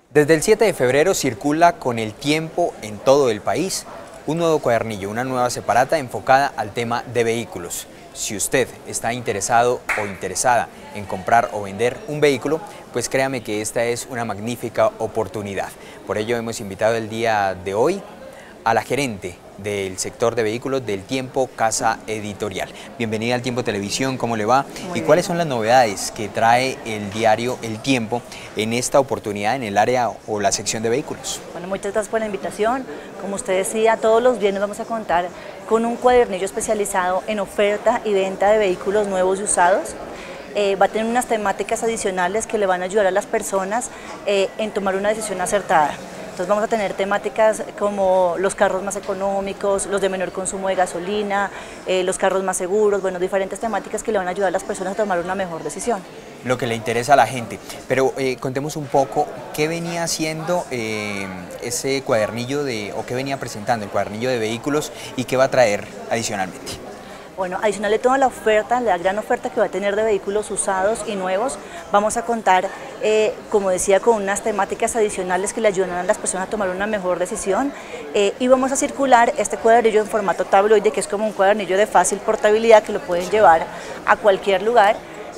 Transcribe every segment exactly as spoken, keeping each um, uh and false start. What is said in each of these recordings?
Desde el siete de febrero circula con el tiempo en todo el país un nuevo cuadernillo, una nueva separata enfocada al tema de vehículos. Si usted está interesado o interesada en comprar o vender un vehículo, pues créame que esta es una magnífica oportunidad. Por ello hemos invitado el día de hoy a la gerente del sector de vehículos del Tiempo Casa Editorial. Bienvenida al Tiempo Televisión, ¿cómo le va? Muy ¿Y cuáles bien. son las novedades que trae el diario El Tiempo en esta oportunidad en el área o la sección de vehículos? Bueno, muchas gracias por la invitación. Como usted decía, todos los viernes vamos a contar con un cuadernillo especializado en oferta y venta de vehículos nuevos y usados. Eh, va a tener unas temáticas adicionales que le van a ayudar a las personas eh, en tomar una decisión acertada. Entonces vamos a tener temáticas como los carros más económicos, los de menor consumo de gasolina, eh, los carros más seguros, bueno, diferentes temáticas que le van a ayudar a las personas a tomar una mejor decisión. Lo que le interesa a la gente, pero eh, contemos un poco qué venía haciendo eh, ese cuadernillo de, o qué venía presentando el cuadernillo de vehículos y qué va a traer adicionalmente. Bueno, adicional de toda la oferta, la gran oferta que va a tener de vehículos usados y nuevos, vamos a contar, eh, como decía, con unas temáticas adicionales que le ayudarán a las personas a tomar una mejor decisión eh, y vamos a circular este cuadernillo en formato tabloide, que es como un cuadernillo de fácil portabilidad que lo pueden llevar a cualquier lugar.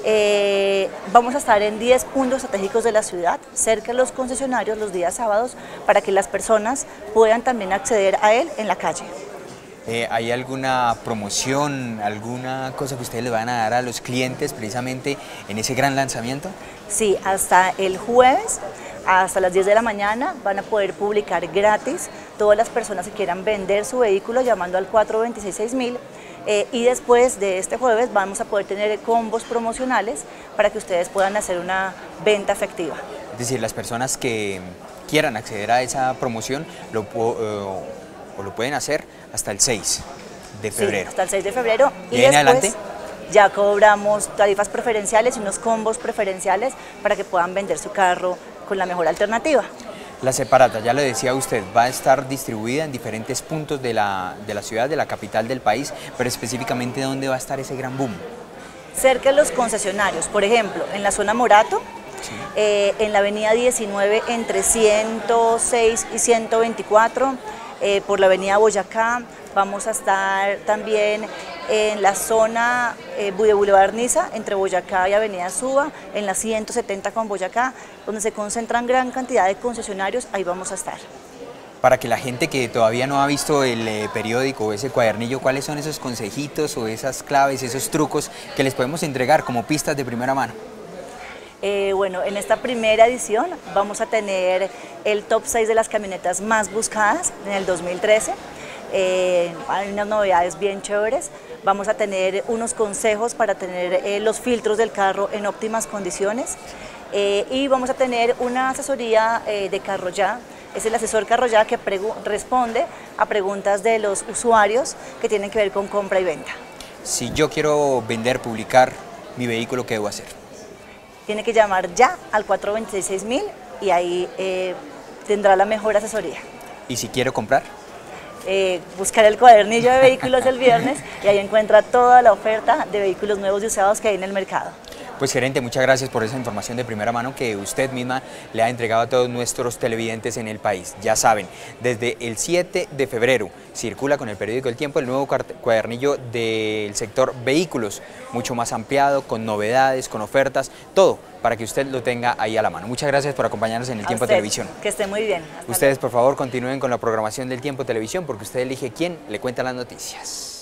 Eh, vamos a estar en diez puntos estratégicos de la ciudad, cerca de los concesionarios los días sábados, para que las personas puedan también acceder a él en la calle. Eh, ¿Hay alguna promoción, alguna cosa que ustedes le van a dar a los clientes precisamente en ese gran lanzamiento? Sí, hasta el jueves, hasta las diez de la mañana, van a poder publicar gratis todas las personas que quieran vender su vehículo llamando al cuatro dos seis, seis mil. Eh, y después de este jueves vamos a poder tener combos promocionales para que ustedes puedan hacer una venta efectiva. Es decir, las personas que quieran acceder a esa promoción lo, eh, o lo pueden hacer hasta el seis de febrero. Sí, hasta el seis de febrero. ¿Y, y en después adelante? Ya cobramos tarifas preferenciales y unos combos preferenciales para que puedan vender su carro con la mejor alternativa. La separata, ya lo decía usted, va a estar distribuida en diferentes puntos de la, de la ciudad, de la capital del país, pero específicamente ¿dónde va a estar ese gran boom? Cerca de los concesionarios, por ejemplo, en la zona Morato, sí. eh, en la avenida diecinueve entre ciento seis y ciento veinticuatro, eh, por la avenida Boyacá, vamos a estar también en la zona eh, de Boulevard Niza, entre Boyacá y avenida Suba, en la ciento setenta con Boyacá, donde se concentran gran cantidad de concesionarios, ahí vamos a estar. Para que la gente que todavía no ha visto el eh, periódico o ese cuadernillo, ¿cuáles son esos consejitos o esas claves, esos trucos que les podemos entregar como pistas de primera mano? Eh, bueno, en esta primera edición vamos a tener el top seis de las camionetas más buscadas en el dos mil trece. Eh, hay unas novedades bien chéveres. Vamos a tener unos consejos para tener eh, los filtros del carro en óptimas condiciones eh, y vamos a tener una asesoría eh, de Carro Ya. Es el asesor Carro Ya que responde a preguntas de los usuarios que tienen que ver con compra y venta. Si yo quiero vender, publicar mi vehículo, ¿qué debo hacer? Tiene que llamar ya al cuatro dos seis, seis mil y ahí eh, tendrá la mejor asesoría. ¿Y si quiero comprar? Eh, buscar el cuadernillo de vehículos el viernes y ahí encuentra toda la oferta de vehículos nuevos y usados que hay en el mercado. Pues gerente, muchas gracias por esa información de primera mano que usted misma le ha entregado a todos nuestros televidentes en el país. Ya saben, desde el siete de febrero circula con el periódico El Tiempo el nuevo cuadernillo del sector vehículos, mucho más ampliado, con novedades, con ofertas, todo para que usted lo tenga ahí a la mano. Muchas gracias por acompañarnos en el A Tiempo usted, Televisión. Que esté muy bien. Hasta Ustedes, luego. por favor, continúen con la programación del Tiempo Televisión porque usted elige quién le cuenta las noticias.